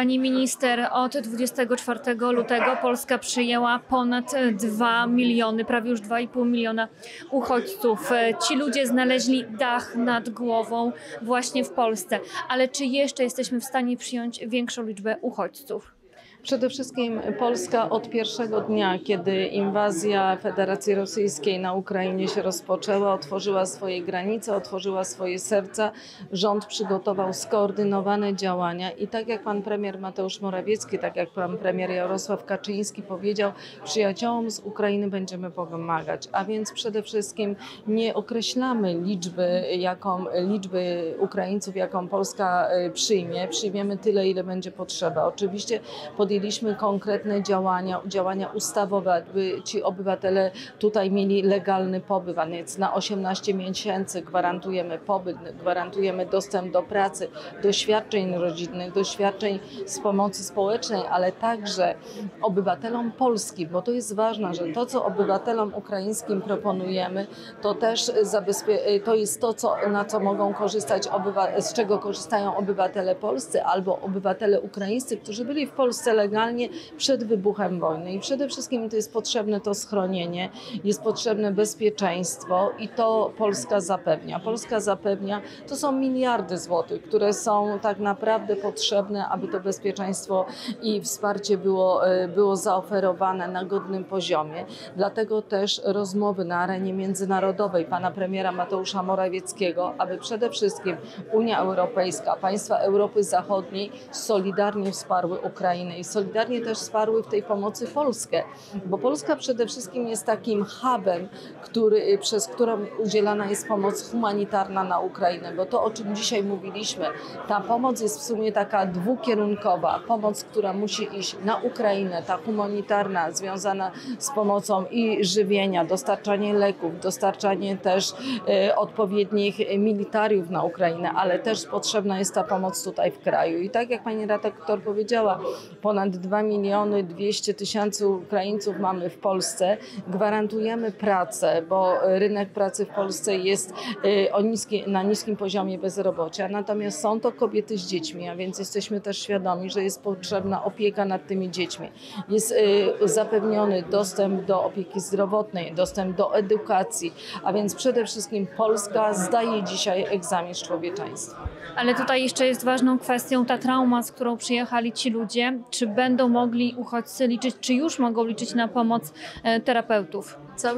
Pani minister, od 24 lutego Polska przyjęła ponad 2 miliony, prawie już 2,5 miliona uchodźców. Ci ludzie znaleźli dach nad głową właśnie w Polsce. Ale czy jeszcze jesteśmy w stanie przyjąć większą liczbę uchodźców? Przede wszystkim Polska od pierwszego dnia, kiedy inwazja Federacji Rosyjskiej na Ukrainie się rozpoczęła, otworzyła swoje granice, otworzyła swoje serca. Rząd przygotował skoordynowane działania i tak jak pan premier Mateusz Morawiecki, tak jak pan premier Jarosław Kaczyński powiedział, przyjaciołom z Ukrainy będziemy pomagać. A więc przede wszystkim nie określamy liczby Ukraińców, jaką Polska przyjmie. Przyjmiemy tyle, ile będzie potrzeba. Oczywiście podjęliśmy konkretne działania ustawowe, aby ci obywatele tutaj mieli legalny pobyt, a więc na 18 miesięcy gwarantujemy pobyt, gwarantujemy dostęp do pracy, do świadczeń rodzinnych, do świadczeń z pomocy społecznej, ale także obywatelom Polski, bo to jest ważne, że to, co obywatelom ukraińskim proponujemy, to też to jest to, na co mogą korzystać, z czego korzystają obywatele polscy albo obywatele ukraińscy, którzy byli w Polsce legalnie przed wybuchem wojny. I przede wszystkim to jest potrzebne to schronienie, jest potrzebne bezpieczeństwo i to Polska zapewnia. Polska zapewnia, to są miliardy złotych, które są tak naprawdę potrzebne, aby to bezpieczeństwo i wsparcie było zaoferowane na godnym poziomie. Dlatego też rozmowy na arenie międzynarodowej pana premiera Mateusza Morawieckiego, aby przede wszystkim Unia Europejska, państwa Europy Zachodniej solidarnie wsparły Ukrainę i solidarnie też wsparły w tej pomocy Polskę, bo Polska przede wszystkim jest takim hubem, przez którą udzielana jest pomoc humanitarna na Ukrainę, bo to, o czym dzisiaj mówiliśmy, ta pomoc jest w sumie taka dwukierunkowa. Pomoc, która musi iść na Ukrainę, ta humanitarna, związana z pomocą i żywienia, dostarczanie leków, dostarczanie też odpowiednich militariów na Ukrainę, ale też potrzebna jest ta pomoc tutaj w kraju. I tak jak pani redaktor powiedziała, ponad 2 miliony 200 tysięcy Ukraińców mamy w Polsce. Gwarantujemy pracę, bo rynek pracy w Polsce jest na niskim poziomie bezrobocia. Natomiast są to kobiety z dziećmi, a więc jesteśmy też świadomi, że jest potrzebna opieka nad tymi dziećmi. Jest zapewniony dostęp do opieki zdrowotnej, dostęp do edukacji, a więc przede wszystkim Polska zdaje dzisiaj egzamin z człowieczeństwa. Ale tutaj jeszcze jest ważną kwestią ta trauma, z którą przyjechali ci ludzie. Czy będą mogli uchodźcy liczyć, czy już mogą liczyć na pomoc terapeutów?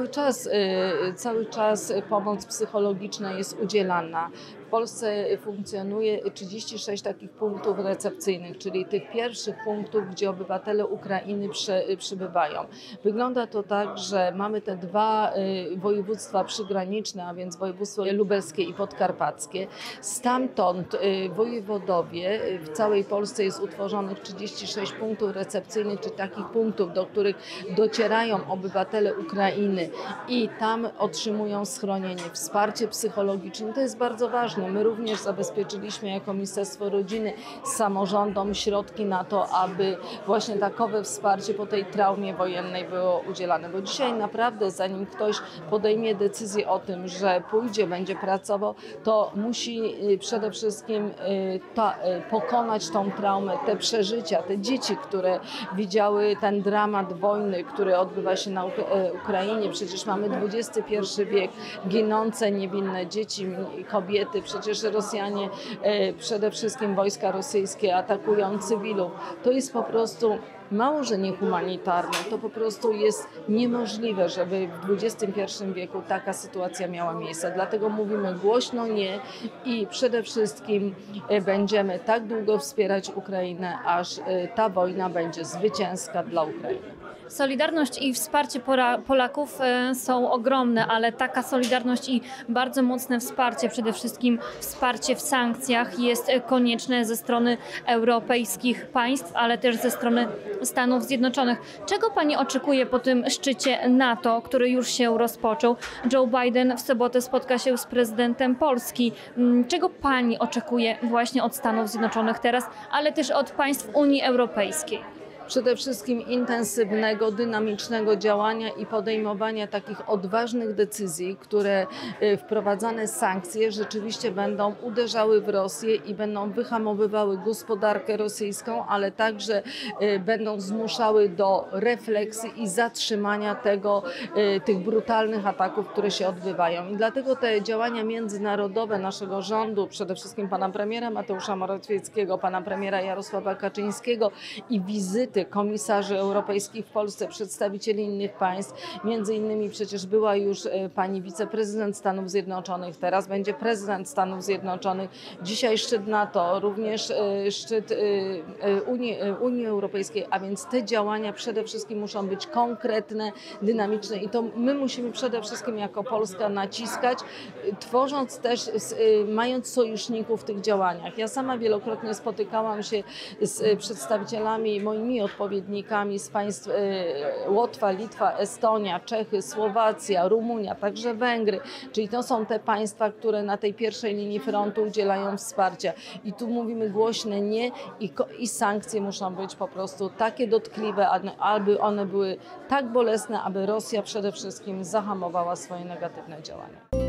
Cały czas pomoc psychologiczna jest udzielana. W Polsce funkcjonuje 36 takich punktów recepcyjnych, czyli tych pierwszych punktów, gdzie obywatele Ukrainy przybywają. Wygląda to tak, że mamy te dwa województwa przygraniczne, a więc województwo lubelskie i podkarpackie. Stamtąd wojewodowie w całej Polsce jest utworzonych 36 punktów recepcyjnych, czy takich punktów, do których docierają obywatele Ukrainy i tam otrzymują schronienie, wsparcie psychologiczne. To jest bardzo ważne. My również zabezpieczyliśmy jako Ministerstwo Rodziny samorządom środki na to, aby właśnie takowe wsparcie po tej traumie wojennej było udzielane. Bo dzisiaj naprawdę, zanim ktoś podejmie decyzję o tym, że pójdzie, będzie pracował, to musi przede wszystkim pokonać tą traumę, te przeżycia, te dzieci, które widziały ten dramat wojny, który odbywa się na Ukrainie. Przecież mamy XXI wiek, ginące niewinne dzieci, kobiety. Przecież Rosjanie, przede wszystkim wojska rosyjskie atakują cywilów. To jest po prostu mało, że niehumanitarne, to po prostu jest niemożliwe, żeby w XXI wieku taka sytuacja miała miejsce. Dlatego mówimy głośno nie i przede wszystkim będziemy tak długo wspierać Ukrainę, aż ta wojna będzie zwycięska dla Ukrainy. Solidarność i wsparcie Polaków są ogromne, ale taka solidarność i bardzo mocne wsparcie, przede wszystkim wsparcie w sankcjach jest konieczne ze strony europejskich państw, ale też ze strony Stanów Zjednoczonych. Czego pani oczekuje po tym szczycie NATO, który już się rozpoczął? Joe Biden w sobotę spotka się z prezydentem Polski. Czego pani oczekuje właśnie od Stanów Zjednoczonych teraz, ale też od państw Unii Europejskiej? Przede wszystkim intensywnego, dynamicznego działania i podejmowania takich odważnych decyzji, które wprowadzane sankcje rzeczywiście będą uderzały w Rosję i będą wyhamowywały gospodarkę rosyjską, ale także będą zmuszały do refleksji i zatrzymania tych brutalnych ataków, które się odbywają. I dlatego te działania międzynarodowe naszego rządu, przede wszystkim pana premiera Mateusza Morawieckiego, pana premiera Jarosława Kaczyńskiego i wizyty komisarzy europejskich w Polsce, przedstawicieli innych państw, między innymi przecież była już pani wiceprezydent Stanów Zjednoczonych, teraz będzie prezydent Stanów Zjednoczonych, dzisiaj szczyt NATO, również szczyt Unii Europejskiej, a więc te działania przede wszystkim muszą być konkretne, dynamiczne i to my musimy przede wszystkim jako Polska naciskać, tworząc też, mając sojuszników w tych działaniach. Ja sama wielokrotnie spotykałam się z przedstawicielami, moimi odpowiednikami z państw Łotwa, Litwa, Estonia, Czechy, Słowacja, Rumunia, także Węgry, czyli to są te państwa, które na tej pierwszej linii frontu udzielają wsparcia. I tu mówimy głośne nie i sankcje muszą być po prostu takie dotkliwe, aby one były tak bolesne, aby Rosja przede wszystkim zahamowała swoje negatywne działania.